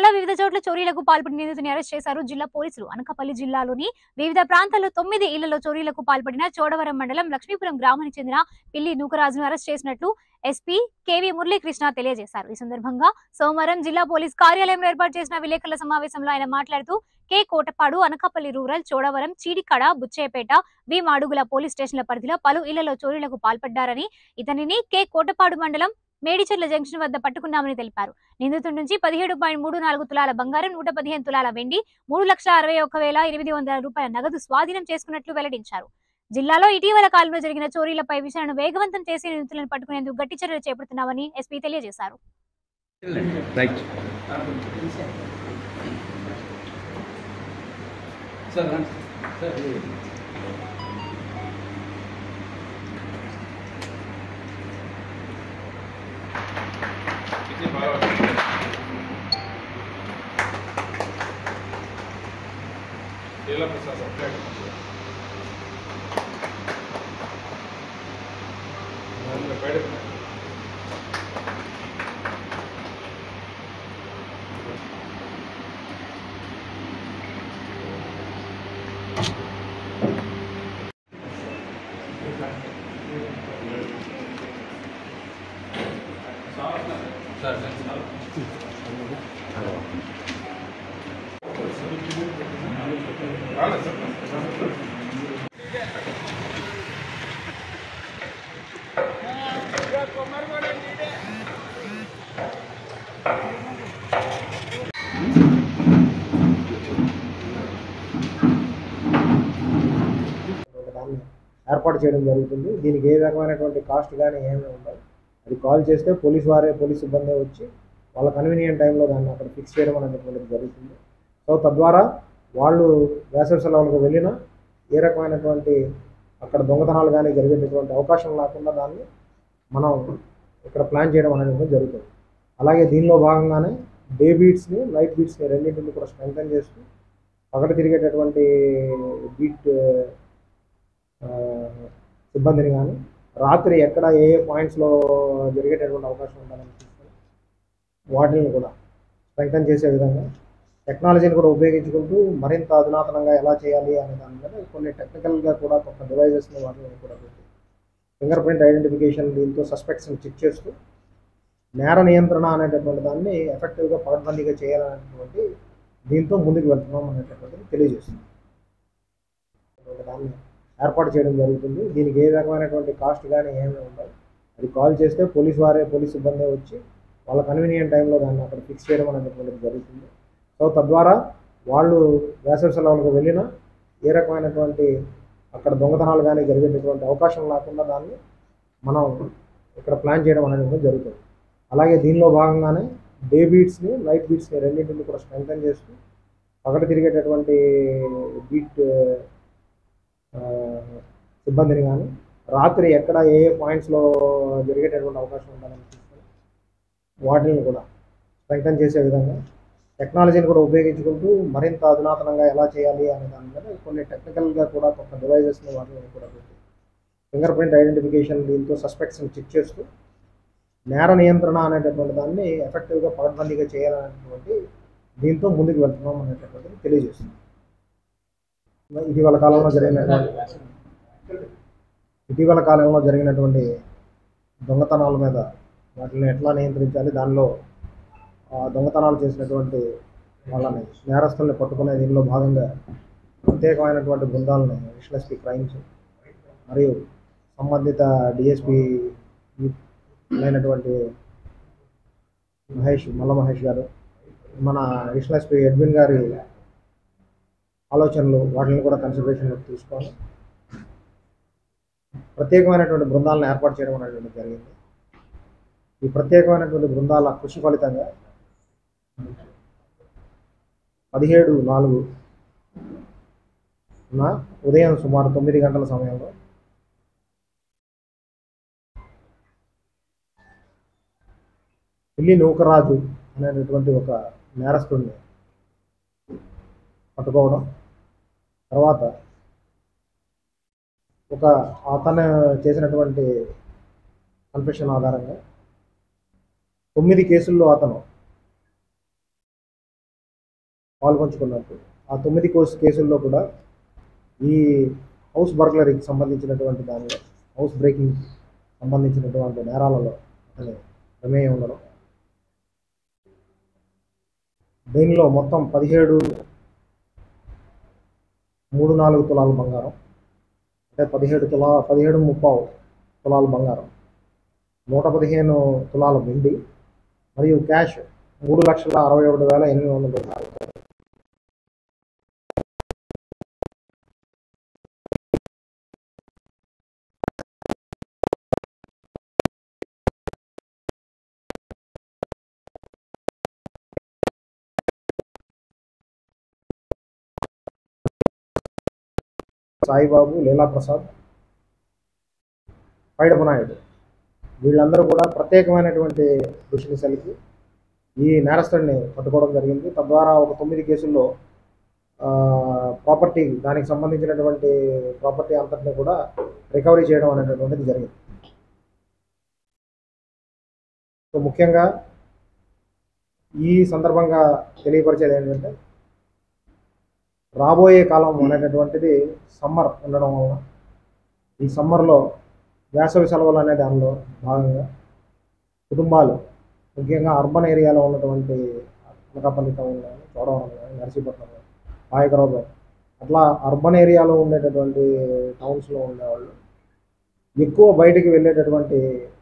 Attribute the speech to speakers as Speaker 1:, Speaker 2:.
Speaker 1: జిల్లాలో వివిధ చోట్ల చోరీలకు పాల్పడిన నిందితుని అరెస్ట్ చేశారు జిల్లా పోలీసులు. అనకాపల్లి జిల్లాలోని వివిధ ప్రాంతాల్లో 9 ఇళ్లలో చోరీలకు పాల్పడిన చోడవరం మండలం లక్ష్మీపురం గ్రామానికి చెందిన పిల్లి నూకరాజును అరెస్ట్ చేసినట్లు ఎస్పీ కేవీ మురళీకృష్ణ తెలియజేశారు. ఈ సందర్భంగా సోమవారం జిల్లా పోలీస్ కార్యాలయంలో ఏర్పాటు చేసిన విలేకరుల సమావేశంలో ఆయన మాట్లాడుతూ K Kotapadu, Anakapalli rural, Chodavaram, Cheedikada, Butchepeta, V Madugula police స్టేషన్ల పరిధిలో పలు ఇళ్లలో చోరీలకు పాల్పడ్డారని, ఇతనిని కే కోటపాడు మండలం మేడిచెర్ల జంక్షన్ వద్ద పట్టుకున్నామని తెలిపారు. నిందితుడి నుంచి 17.34 తులాల బంగారం, 115 తులాల వెండి, 3,61,800 రూపాయల నగదు స్వాధీనం చేసుకున్నట్లు వెల్లడించారు. జిల్లాలో ఇటీవల కాలంలో జరిగిన చోరీలపై విచారణ వేగవంతం చేసి నిందితులను పట్టుకునేందుకు గట్టి చర్యలు చేపడుతున్నామని ఎస్పీ తెలియజేశారు.
Speaker 2: ఏర్పాటు చేయడం జరుగుతుంది. దీనికి ఏ రకమైనటువంటి కాస్ట్ కానీ ఏమీ ఉండదు. అది కాల్ చేస్తే పోలీస్ సిబ్బంది వచ్చి వాళ్ళ కన్వీనియంట్ టైంలో దాన్ని అక్కడ ఫిక్స్ చేయడం అనేటువంటిది జరుగుతుంది. సో తద్వారా వాళ్ళు వేసవి సెలవులకు వెళ్ళినా ఏ రకమైనటువంటి అక్కడ దొంగతనాలు కానీ జరిగేటటువంటి అవకాశం లేకుండా దాన్ని మనం ఇక్కడ ప్లాన్ చేయడం అనేది జరుగుతుంది. అలాగే దీనిలో భాగంగానే డే బీట్స్ని, నైట్ బీట్స్ని రెండింటిని కూడా స్ట్రెంగ్తన్ చేస్తూ పగట తిరిగేటటువంటి బీట్ సిబ్బందిని కానీ రాత్రి ఎక్కడ ఏ పాయింట్స్లో జరిగేటటువంటి అవకాశం ఉండాలని చూసుకొని వాటిని కూడా స్ట్రెంగ్తన్ చేసే విధంగా టెక్నాలజీని కూడా ఉపయోగించుకుంటూ మరింత అధునాతనంగా ఎలా చేయాలి అనే దాని మీద కొన్ని టెక్నికల్గా కూడా కొత్త డివైజెస్ని వాటిని కూడా పెట్టి ఫింగర్ ప్రింట్ ఐడెంటిఫికేషన్ దీంతో సస్పెక్ట్స్ని చెక్ చేస్తూ నేర నియంత్రణ అనేటటువంటి దాన్ని ఎఫెక్టివ్గా పకడ్బందీగా చేయాలనేటువంటి దీంతో ముందుకు వెళ్తున్నాం అనేటటువంటిది తెలియజేస్తుంది. దాన్ని ఏర్పాటు చేయడం జరుగుతుంది. దీనికి ఏ రకమైనటువంటి కాస్ట్ కానీ ఏమీ ఉండదు. అది కాల్ చేస్తే పోలీస్ సిబ్బంది వచ్చి వాళ్ళ కన్వీనియంట్ టైంలో దాన్ని అక్కడ ఫిక్స్ చేయడం అనేటువంటిది జరుగుతుంది. సో తద్వారా వాళ్ళు వేసవి సెలవులకు వెళ్ళినా ఏ రకమైనటువంటి అక్కడ దొంగతనాలు కానీ జరిగేటటువంటి అవకాశం లేకుండా దాన్ని మనం ఇక్కడ ప్లాన్ చేయడం అనేది జరుగుతుంది. అలాగే దీనిలో భాగంగానే డే బీట్స్ని, నైట్ బీట్స్ని రెండింటిని కూడా స్ట్రెంగ్తన్ చేస్తూ పగట తిరిగేటటువంటి బీట్ సిబ్బందిని కానీ రాత్రి ఎక్కడ ఏ పాయింట్స్లో జరిగేటటువంటి అవకాశం ఉండాలని చూసుకొని వాటిని కూడా స్ట్రెంగ్తన్ చేసే విధంగా టెక్నాలజీని కూడా ఉపయోగించుకుంటూ మరింత అధునాతనంగా ఎలా చేయాలి అనే దాని మీద కొన్ని టెక్నికల్గా కూడా కొత్త డివైజెస్ని వాటిని కూడా పెట్టి ఫింగర్ ప్రింట్ ఐడెంటిఫికేషన్ దీంతో సస్పెక్ట్స్ని చెక్ చేస్తూ నేర నియంత్రణ అనేటటువంటి దాన్ని ఎఫెక్టివ్గా పకడ్బందీగా చేయాలనేటువంటి దీంతో ముందుకు వెళ్తున్నాం అనేటటువంటిది తెలియజేస్తుంది. ఇటీవల కాలంలో జరిగినటువంటి దొంగతనాల మీద వాటిని ఎట్లా నియంత్రించాలి, దానిలో దొంగతనాలు చేసినటువంటి వాళ్ళని నేరస్తుల్ని పట్టుకునే దీనిలో భాగంగా ప్రత్యేకమైనటువంటి బృందాలను అడిషనల్ ఎస్పీ క్రైమ్స్ మరియు సంబంధిత డిఎస్పీ అయినటువంటి మల్ల మహేష్ గారు, మన అడిషనల్ ఎస్పీ ఎడ్విన్ గారి ఆలోచనలు వాటిని కూడా కన్సిడరేషన్లోకి తీసుకొని ప్రత్యేకమైనటువంటి బృందాలను ఏర్పాటు చేయడం అనేటువంటి జరిగింది. ఈ ప్రత్యేకమైనటువంటి బృందాల కృషి ఫలితంగా 17/4 ఉదయం సుమారు 9 గంటల సమయంలో పిల్లి నూకరాజు అనేటటువంటి ఒక నేరస్తుడిని పట్టుకోవడం, తర్వాత అతను చేసినటువంటి కన్ఫెషన్ ఆధారంగా 9 కేసుల్లో అతను పాల్పంచుకున్నట్టు. ఆ 9 కేసుల్లో కూడా ఈ హౌస్ బర్గ్లరీకి సంబంధించినటువంటి దానిలో, హౌస్ బ్రేకింగ్కి సంబంధించినటువంటి నేరాలలో అతని ప్రమేయం ఉండడం, దీనిలో మొత్తం 17.34 తులాల బంగారం, అంటే 17.15 తులాల బంగారం, 115 తులాల వెండి మరియు క్యాష్ 3,61,800. సాయిబాబు, లీలాప్రసాద్, పైడపు నాయుడు వీళ్ళందరూ కూడా ప్రత్యేకమైనటువంటి కృషిని సలిపి ఈ నేరస్తుడిని పట్టుకోవడం జరిగింది. తద్వారా ఒక 9 కేసుల్లో ప్రాపర్టీ, దానికి సంబంధించినటువంటి ప్రాపర్టీ అంతటిని కూడా రికవరీ చేయడం అనేటటువంటిది జరిగింది. సో ముఖ్యంగా ఈ సందర్భంగా తెలియపరిచేది ఏంటంటే, రాబోయే కాలం అనేటటువంటిది సమ్మర్ ఉండడం వలన ఈ సమ్మర్లో వేసవి సెలవులు అనే దానిలో భాగంగా కుటుంబాలు, ముఖ్యంగా అర్బన్ ఏరియాలో ఉన్నటువంటి అనకాపల్లి టౌన్ కానీ, చోడవరం కానీ, నర్సీపట్నం కానీ, పాయకరావు, అట్లా అర్బన్ ఏరియాలో ఉండేటటువంటి టౌన్స్లో ఉండేవాళ్ళు ఎక్కువ బయటికి వెళ్ళేటటువంటి